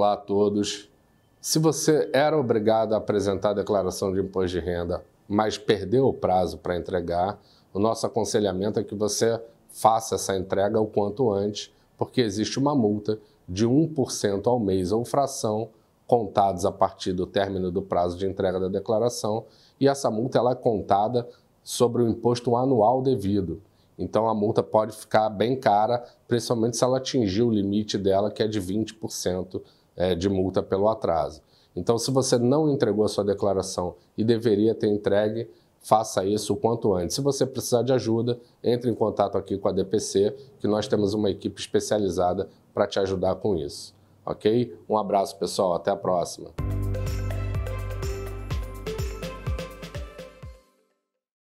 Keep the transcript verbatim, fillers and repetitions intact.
Olá a todos. Se você era obrigado a apresentar a declaração de imposto de renda, mas perdeu o prazo para entregar, o nosso aconselhamento é que você faça essa entrega o quanto antes, porque existe uma multa de um por cento ao mês ou fração, contados a partir do término do prazo de entrega da declaração, e essa multa ela é contada sobre o imposto anual devido. Então a multa pode ficar bem cara, principalmente se ela atingir o limite dela, que é de vinte por cento de multa pelo atraso. Então, se você não entregou a sua declaração e deveria ter entregue, faça isso o quanto antes. Se você precisar de ajuda, entre em contato aqui com a D P C, que nós temos uma equipe especializada para te ajudar com isso. Ok? Um abraço, pessoal. Até a próxima.